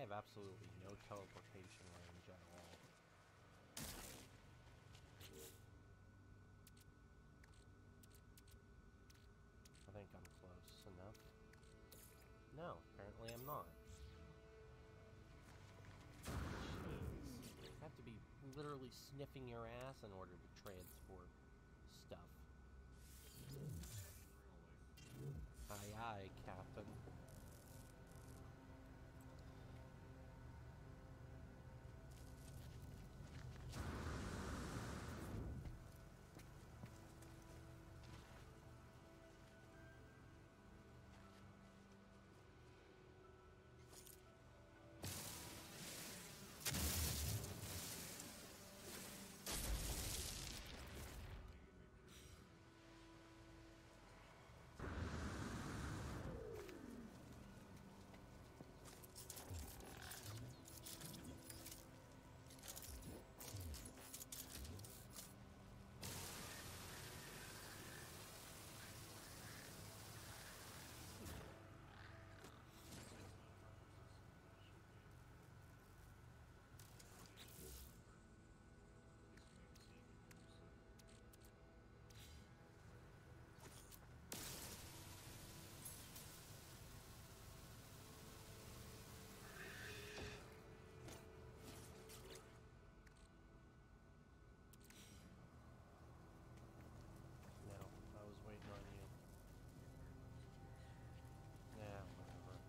have absolutely no teleportation range at all. I think I'm close enough. No, apparently I'm not. Jeez. You have to be literally sniffing your ass in order to transport stuff. Aye aye, Captain. No, I was waiting on you. Yeah, whatever.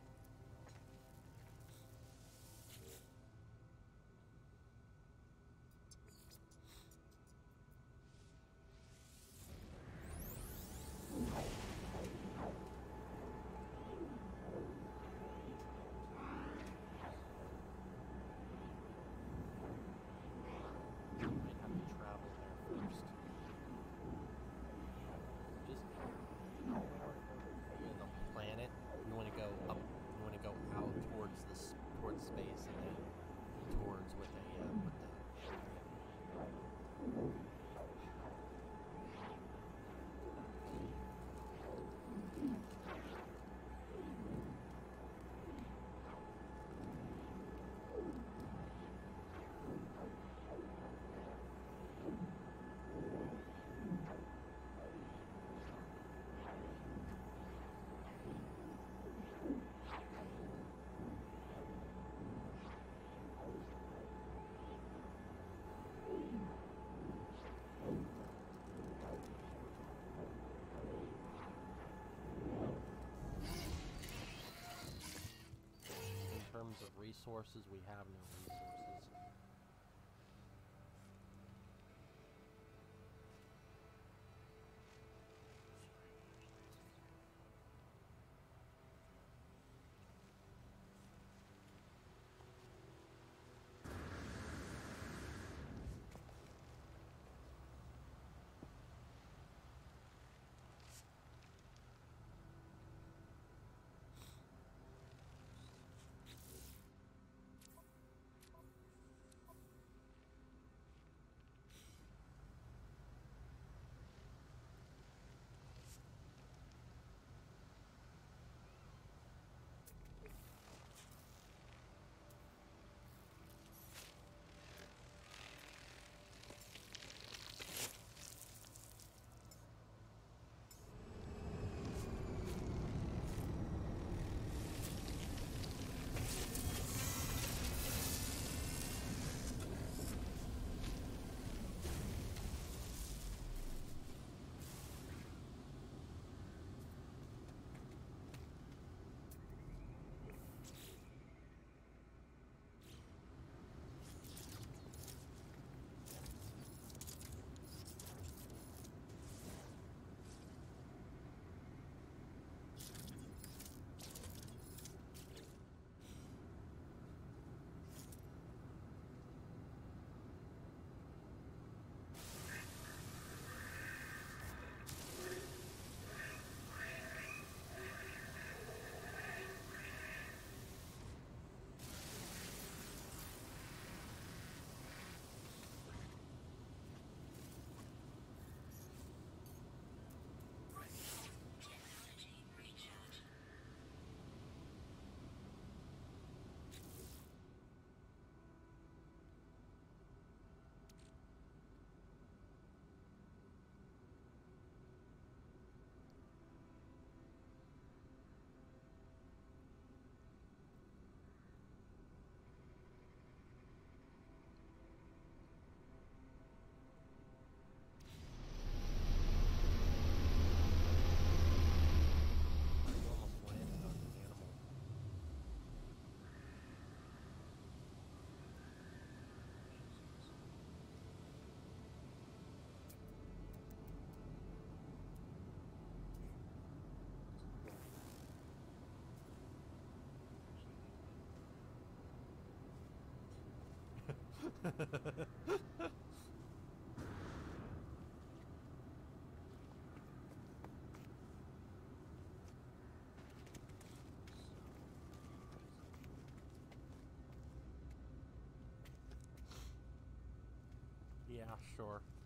Might have to travel there first. Just in the planet. You want to go up. You want to go out towards this, towards space, and then towards with the. In terms of resources, we have no resources. Yeah, sure.